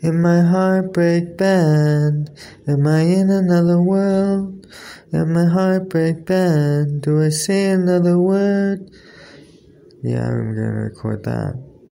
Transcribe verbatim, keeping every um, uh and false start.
in my heartbreak band? Am I in another world? In my heartbreak band, do I say another word? Yeah, I'm gonna record that.